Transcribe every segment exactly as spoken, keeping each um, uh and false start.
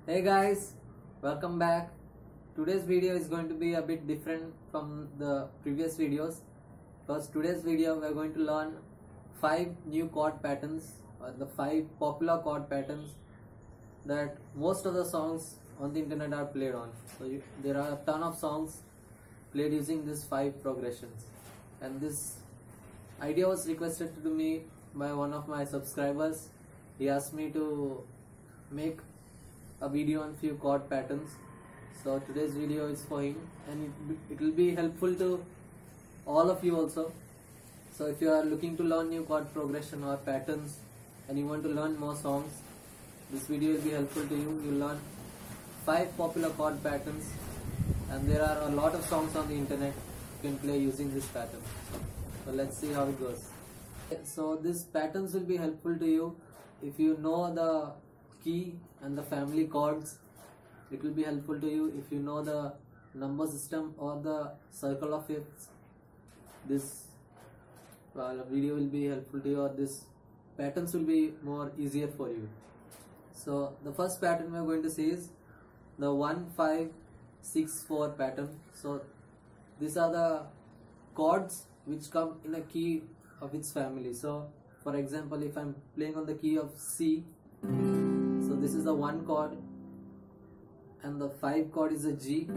Hey guys, welcome back. Today's video is going to be a bit different from the previous videos because today's video we are going to learn five new chord patterns or the five popular chord patterns that most of the songs on the internet are played on. So you, there are a ton of songs played using these five progressions, and this idea was requested to me by one of my subscribers. He asked me to make a video on few chord patterns, so today's video is for him, and it, it will be helpful to all of you also. So if you are looking to learn new chord progression or patterns and you want to learn more songs, this video will be helpful to you. You will learn five popular chord patterns, and there are a lot of songs on the internet you can play using this pattern. So let's see how it goes. So these patterns will be helpful to you if you know the key and the family chords. It will be helpful to you if you know the number system or the circle of fifths. This uh, video will be helpful to you, or this patterns will be more easier for you. So the first pattern we are going to see is the one five six four pattern. So these are the chords which come in a key of its family. So for example, if I am playing on the key of C, so this is the one chord, and the five chord is a G,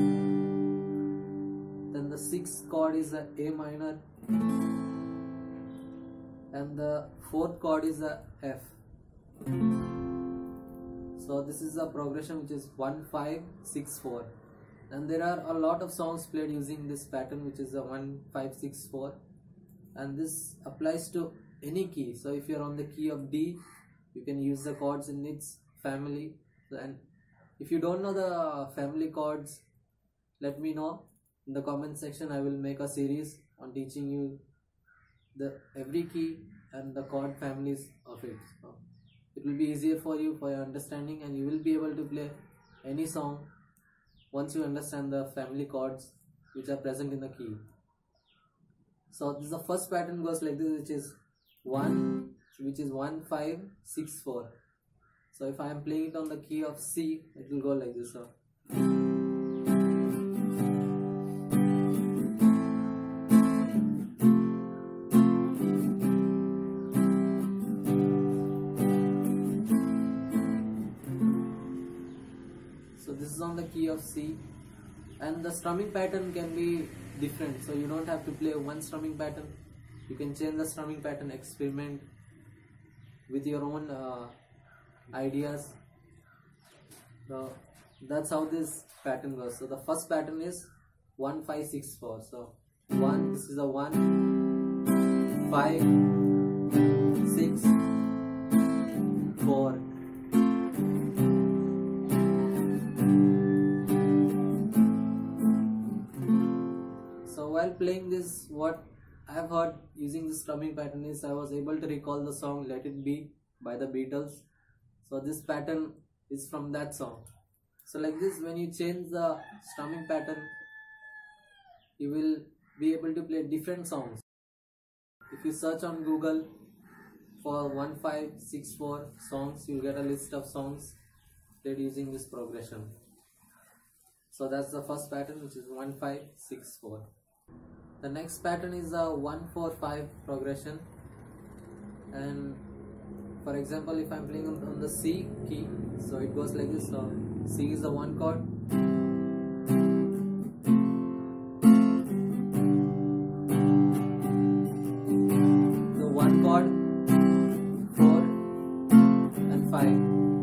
then the sixth chord is a A minor, and the fourth chord is a F. So this is a progression which is one five six four, and there are a lot of songs played using this pattern, which is a one five six four, and this applies to any key. So if you are on the key of D, you can use the chords in its family. And if you don't know the family chords, let me know in the comment section. I will make a series on teaching you the every key and the chord families of it. So it will be easier for you for your understanding, and you will be able to play any song once you understand the family chords which are present in the key. So this is the first pattern, goes like this, which is one, which is one five six four. So if I am playing it on the key of C, it will go like this. So so this is on the key of C, and the strumming pattern can be different. So you don't have to play one strumming pattern. You can change the strumming pattern, experiment with your own uh, ideas. So that's how this pattern goes. So the first pattern is one five six four. So one, this is a one, five, six, four. So while playing this, what I have heard using this strumming pattern is I was able to recall the song Let It Be by the Beatles. So this pattern is from that song. So like this, when you change the strumming pattern, you will be able to play different songs. If you search on Google for one five six four songs, you will get a list of songs played using this progression. So that's the first pattern, which is one five six four. The next pattern is a one four five progression, and for example, if I am playing on the C key, so it goes like this. So C is the one chord, the one chord, four and five,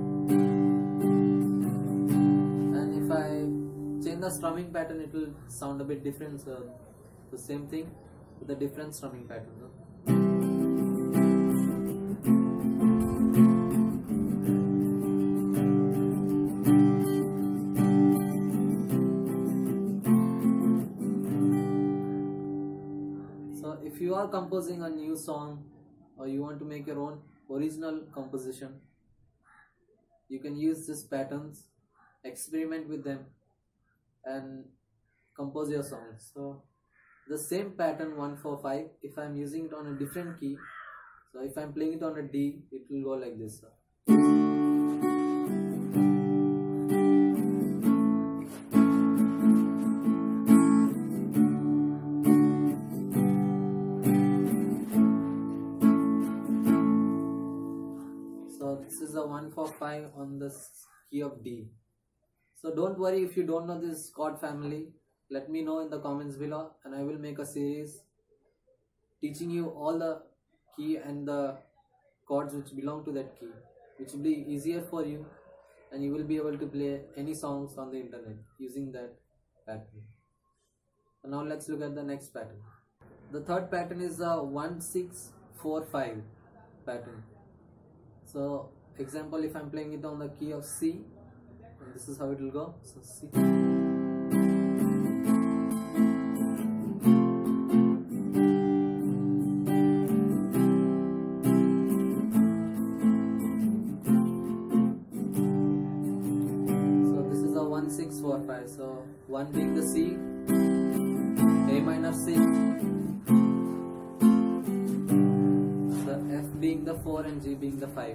and if I change the strumming pattern, it will sound a bit different. So the same thing with a different strumming pattern. No? So if you are composing a new song, or you want to make your own original composition, you can use these patterns, experiment with them, and compose your songs. So the same pattern one four five, if I am using it on a different key, so if I am playing it on a D, it will go like this. five on the key of D. So don't worry if you don't know this chord family. Let me know in the comments below, and I will make a series teaching you all the key and the chords which belong to that key, which will be easier for you, and you will be able to play any songs on the internet using that pattern. So now let's look at the next pattern. The third pattern is a one six four five pattern. So example, if I'm playing it on the key of C, and this is how it will go. So C. So this is a one six four five. So one being the C, A minor C, the F being the four, and G being the five.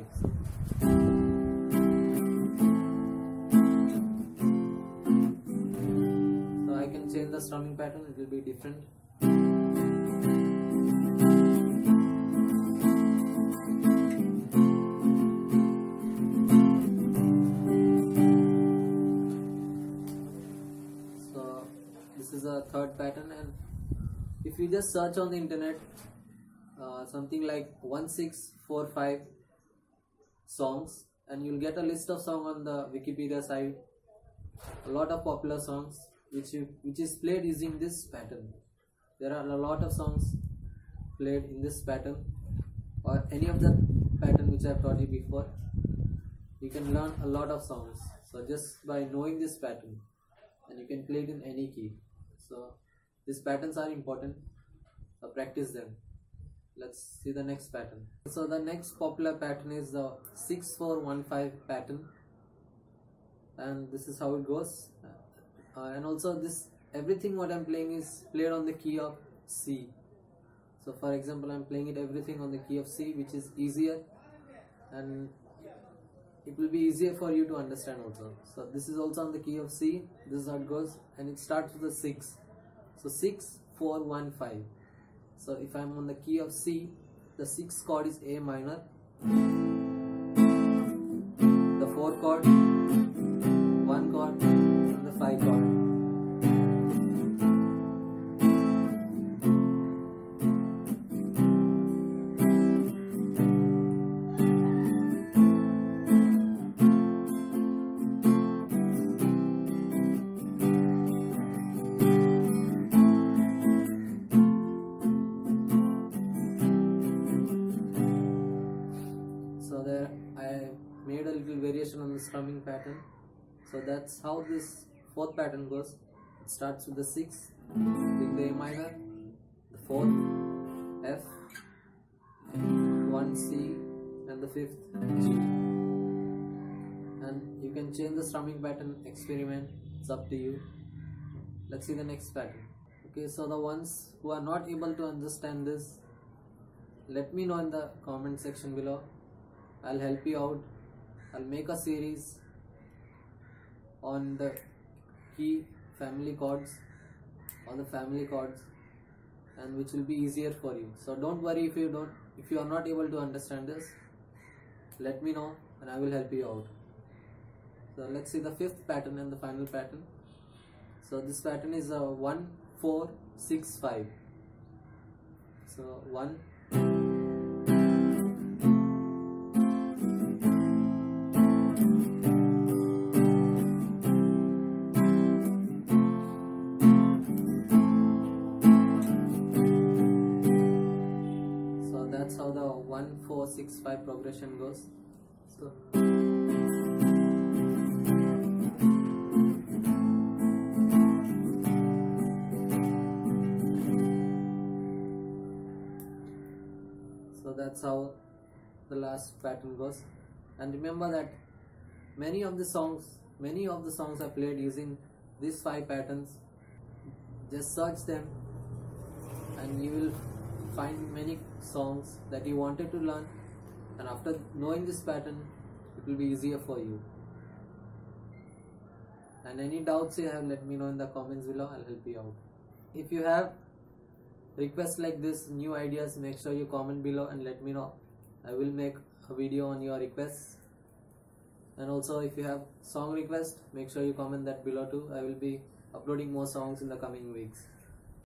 Change the strumming pattern, it will be different. So this is a third pattern, and if you just search on the internet uh, something like one six four five songs, and you'll get a list of songs on the Wikipedia site, a lot of popular songs which you, which is played using this pattern. There are a lot of songs played in this pattern, or any of the pattern which I have taught you before. You can learn a lot of songs, so just by knowing this pattern, and you can play it in any key. So these patterns are important, so practice them. Let's see the next pattern. So the next popular pattern is the six four one five pattern, and this is how it goes. Uh, and also this everything what I'm playing is played on the key of C. So for example, I'm playing it everything on the key of C, which is easier, and it will be easier for you to understand also. So this is also on the key of C. This is how it goes, and it starts with the six. So six four one five. So if I'm on the key of C, the sixth chord is A minor, the fourth chord, one chord, and the five chord. So there I made a little variation on the strumming pattern. So that's how this fourth pattern goes. It starts with the sixth, being the A minor, the fourth, F, one C, and the fifth, G. And you can change the strumming pattern, experiment, it's up to you. Let's see the next pattern. Okay, so the ones who are not able to understand this, let me know in the comment section below. I'll help you out. I'll make a series on the key family chords, or the family chords, and which will be easier for you. So don't worry if you don't if you are not able to understand this. Let me know and I will help you out. So let's see the fifth pattern and the final pattern. So this pattern is a one four six five. So one, that's how the one four six five progression goes. So so that's how the last pattern goes. And remember that many of the songs many of the songs are played using these five patterns. Just search them and you will find many songs that you wanted to learn, and after knowing this pattern it will be easier for you. And any doubts you have, let me know in the comments below. I'll help you out. If you have requests like this, new ideas, make sure you comment below and let me know. I will make a video on your requests. And also if you have song request, make sure you comment that below too. I will be uploading more songs in the coming weeks.